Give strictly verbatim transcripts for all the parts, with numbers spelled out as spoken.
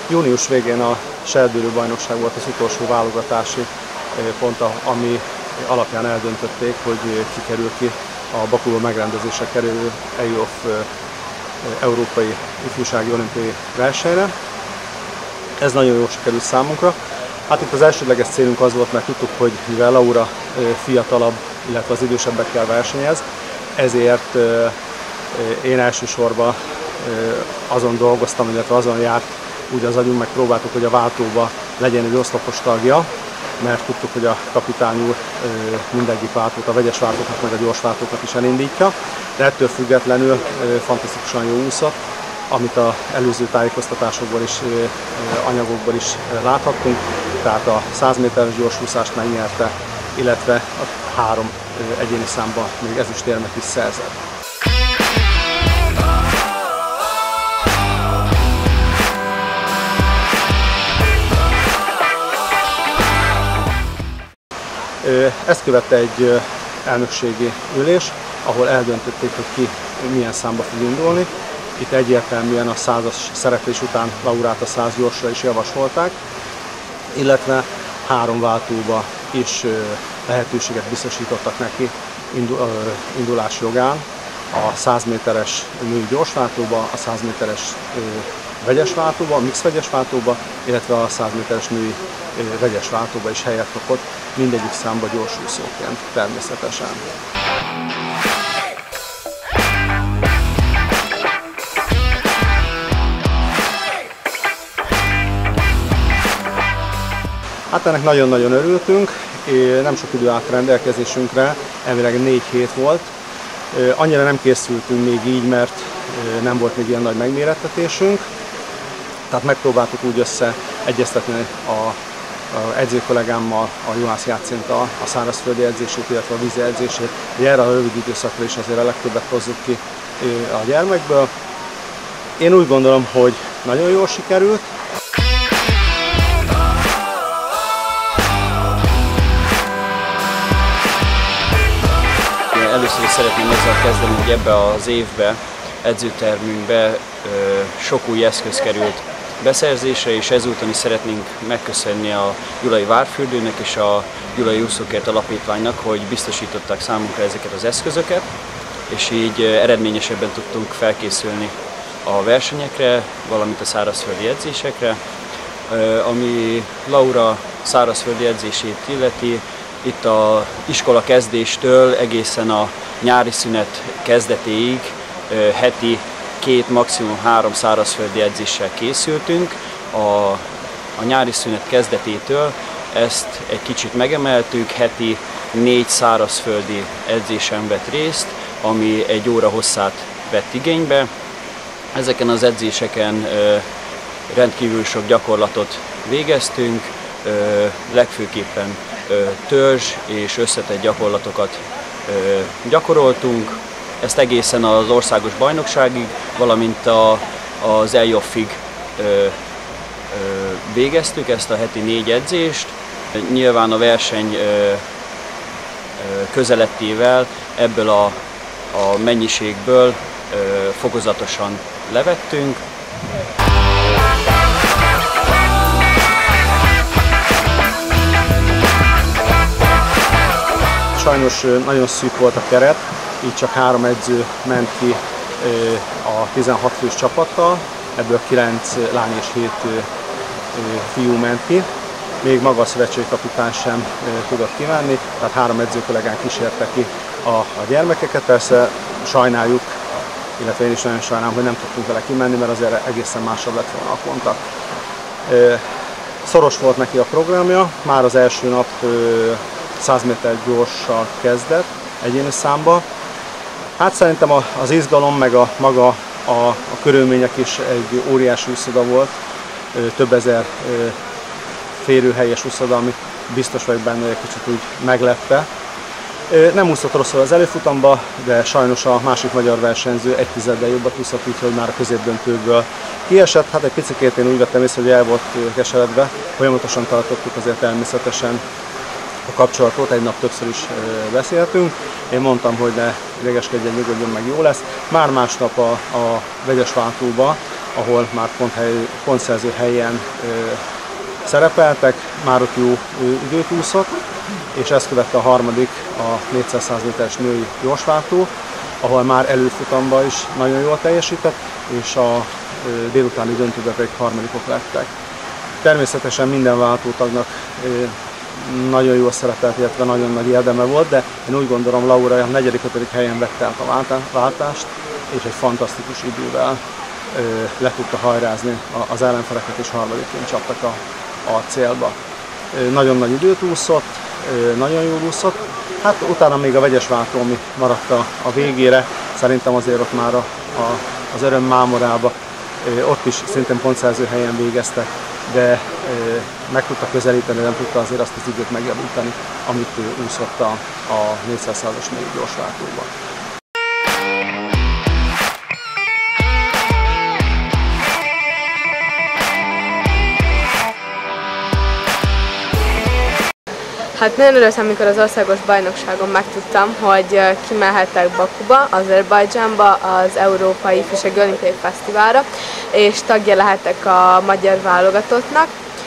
Június végén a serdülő bajnokság volt az utolsó válogatási pont, ami alapján eldöntötték, hogy kikerül ki a Bakuban megrendezésre kerülő E I O F Európai Ifjúsági Olimpiai versenyre. Ez nagyon jól sikerült számunkra. Hát itt az elsődleges célunk az volt, mert tudtuk, hogy mivel Laura fiatalabb, illetve az idősebbekkel versenyez, ezért én elsősorban azon dolgoztam, illetve azon járt úgy az agyunk, megpróbáltuk, hogy a váltóba legyen egy oszlopos tagja, mert tudtuk, hogy a kapitány úr mindegyik váltót, a vegyes váltókat, meg a gyors váltókat is elindítja, de ettől függetlenül fantasztikusan jó úszott, amit az előző tájékoztatásokból is, anyagokból is láthattunk, tehát a száz méteres gyorsúszást megnyerte, illetve a három egyéni számban még ezüstérmet is szerzett. Ezt követte egy elnökségi ülés, ahol eldöntötték, hogy ki milyen számba fog indulni. Itt egyértelműen a százas szereplés után Laurát a száz gyorsra is javasolták, illetve három váltóba is lehetőséget biztosítottak neki indulás jogán. A száz méteres női gyorsváltóba, a száz méteres vegyes váltóba, a mix vegyes váltóba, illetve a száz méteres női vegyes váltóba is helyet kapott, mindegyik számba gyorsúszóként természetesen. Hát ennek nagyon-nagyon örültünk, nem sok idő állt rendelkezésünkre, elvileg négy hét volt. Annyira nem készültünk még így, mert nem volt még ilyen nagy megmérettetésünk. Tehát megpróbáltuk úgy összeegyeztetni a, a edzőkollégámmal, a Juhász Jácinta a szárazföldi edzését, illetve a vízi edzését, hogy erre a rövid időszakra is azért a legtöbbet hozzuk ki a gyermekből. Én úgy gondolom, hogy nagyon jól sikerült. Először is szeretném azzal kezdeni, hogy ebbe az évbe, edzőtermünkbe sok új eszköz került beszerzésre, és ezúton is szeretnénk megköszönni a Gyulai Várfürdőnek és a Gyulai Úszókert Alapítványnak, hogy biztosították számunkra ezeket az eszközöket, és így eredményesebben tudtunk felkészülni a versenyekre, valamint a szárazföldi edzésekre. Ami Laura szárazföldi edzését illeti, itt az iskola kezdéstől egészen a nyári szünet kezdetéig heti két, maximum három szárazföldi edzéssel készültünk. A, a nyári szünet kezdetétől ezt egy kicsit megemeltük, heti négy szárazföldi edzésen vett részt, ami egy óra hosszát vett igénybe. Ezeken az edzéseken rendkívül sok gyakorlatot végeztünk, legfőképpen törzs és összetett gyakorlatokat gyakoroltunk. Ezt egészen az országos bajnokságig, valamint a, az E I O F-ig végeztük ezt a heti négy edzést. Nyilván a verseny ö, ö, közelettével ebből a, a mennyiségből ö, fokozatosan levettünk. Sajnos nagyon szűk volt a keret, így csak három edző ment ki a tizenhat fős csapattal, ebből kilenc lány és hét fiú ment ki. Még maga a szövetségi kapitány sem tudott kimenni, tehát három edzőkollégán kísérte ki a, a gyermekeket. Persze sajnáljuk, illetve én is nagyon sajnálom, hogy nem tudtunk vele kimenni, mert azért egészen másabb lett volna a kontakt. Szoros volt neki a programja, már az első nap száz méter gyorssal kezdett egyéni számba. Hát szerintem az izgalom meg a maga a, a körülmények is egy óriási úszoda volt, több ezer férőhelyes úszoda, ami biztos vagyok benne, hogy egy kicsit úgy meglepte. Nem úszott rosszul az előfutamba, de sajnos a másik magyar versenyző egy tizeddel jobbat úszott, úgyhogy már a középdöntőből kiesett. Hát egy picikét én úgy vettem észre, hogy el volt keseredve, folyamatosan tartottuk azért természetesen a kapcsolatot, egy nap többször is beszéltünk. Én mondtam, hogy ne idegeskedjen, nyugodjon meg, jó lesz. Már másnap a, a vegyes váltóba, ahol már pont hely, pontszerző helyen szerepeltek, már ott jó időt úszott, és ezt követte a harmadik, a négyszáz méteres női gyorsváltó, ahol már előfutamban is nagyon jól teljesített, és a délutáni döntőben pedig harmadikok lettek. Természetesen minden váltótagnak nagyon jól szerepelt, illetve nagyon nagy érdeme volt, de én úgy gondolom, Laura a negyedik-ötödik helyen vette át a váltást, és egy fantasztikus idővel le tudta hajrázni az ellenfeleket, és harmadikként csaptak a, a célba. Nagyon nagy időt úszott, nagyon jól úszott. Hát utána még a vegyes váltó, ami maradt a, a végére, szerintem azért ott már a, a, az öröm mámorába, ott is szintén pontszerző helyen végeztek, de meg tudta közelíteni, nem tudta azért azt az időt megjavítani, amit ő úszott a, a négyszázas női gyorsváltóban. Hát nagyon örültem, amikor az országos bajnokságon megtudtam, hogy kimehetek Bakuba, Azerbajdzsánba, az Európai Ifjúsági Olimpiai Fesztiválra, és tagja lehetek a magyar válogatottnak.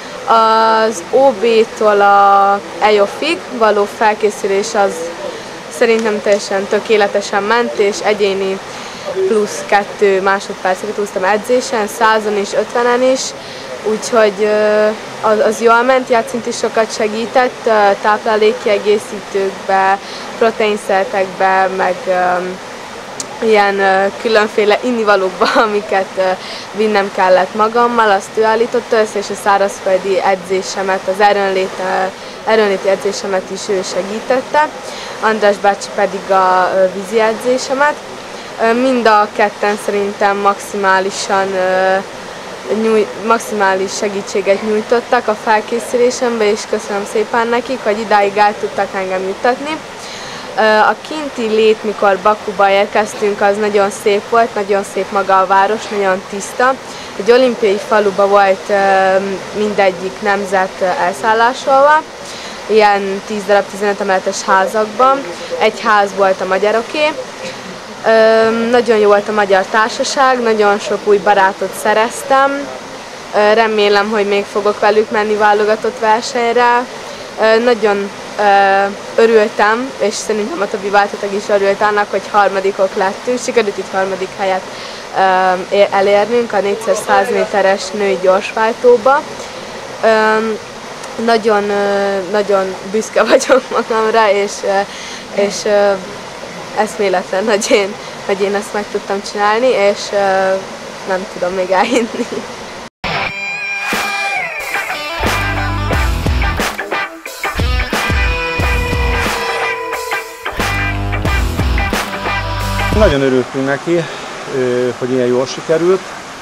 Az ó bé-tól a e o ef-ig való felkészülés az szerintem teljesen tökéletesen ment, és egyéni plusz kettő másodperceket úsztam edzésen, százon és ötvenen is, úgyhogy az, az jól ment, játszint is sokat segített, táplálékkiegészítőkbe, proteinszertekbe, meg um, ilyen uh, különféle innivalókba, amiket uh, vinnem kellett magammal, azt ő állította össze, és a szárazföldi edzésemet, az erőnlét, uh, erőnléti edzésemet is ő segítette, András bácsi pedig a uh, vízi edzésemet. Uh, mind a ketten szerintem maximálisan uh, Nyúj, maximális segítséget nyújtottak a felkészülésembe, és köszönöm szépen nekik, hogy idáig el tudtak engem juttatni. A kinti lét, mikor Bakuba érkeztünk, az nagyon szép volt, nagyon szép maga a város, nagyon tiszta. Egy olimpiai faluba volt mindegyik nemzet elszállásolva, ilyen tíz darab tizenöt emeletes házakban. Egy ház volt a magyaroké. Ö, nagyon jó volt a magyar társaság, nagyon sok új barátot szereztem, ö, remélem, hogy még fogok velük menni válogatott versenyre. Ö, nagyon ö, örültem, és szerintem a többi váltótag is örült annak, hogy harmadikok lettünk, sikerült így harmadik helyet ö, elérnünk a négyszáz méteres női gyorsváltóba. Ö, nagyon, ö, nagyon büszke vagyok magamra, és, ö, és ö, eszméletlen, hogy én, hogy én ezt meg tudtam csinálni, és uh, nem tudom még elhinni. Nagyon örültünk neki, hogy ilyen jól sikerült,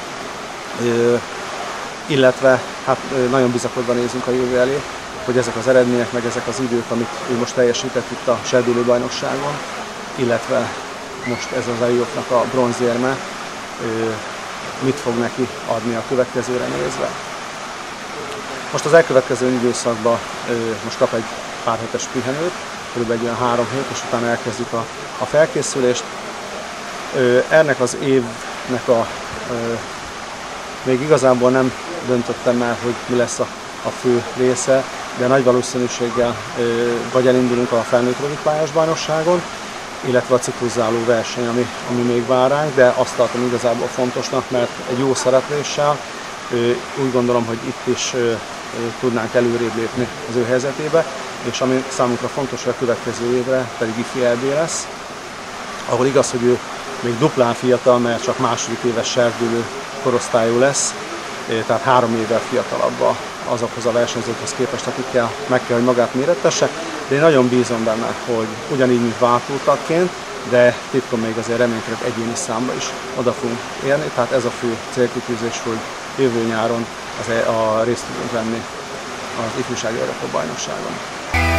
illetve hát nagyon bizakodva nézünk a jövő elé, hogy ezek az eredmények, meg ezek az idők, amit ő most teljesített itt a serdülő bajnokságon, illetve most ez az e o ef-nak a bronzérme, mit fog neki adni a következőre nézve. Most az elkövetkező időszakban most kap egy pár hetes pihenőt, körülbelül egy olyan három hét, és utána elkezdjük a, a felkészülést. Ennek az évnek a, még igazából nem döntöttem el, hogy mi lesz a, a fő része, de nagy valószínűséggel vagy elindulunk a felnőtt rövidpályás bajnokságon, illetve a cikluszáló verseny, ami, ami még vár ránk, de azt tartom igazából fontosnak, mert egy jó szerepléssel úgy gondolom, hogy itt is tudnánk előrébb lépni az ő helyzetébe, és ami számunkra fontos, hogy a következő évre pedig ifi é bé lesz, ahol igaz, hogy ő még duplán fiatal, mert csak második éves serdülő korosztályú lesz, tehát három évvel fiatalabb azokhoz a versenyzőkhez képest, akikkel meg kell, hogy magát mérettesse, de én nagyon bízom benne, hogy ugyanígy, mint váltótagként, de titkon még azért reménykedek egyéni számba is oda fogunk érni, tehát ez a fő célkitűzés, hogy jövő nyáron az a részt tudunk venni az ifjúsági Európa bajnokságon.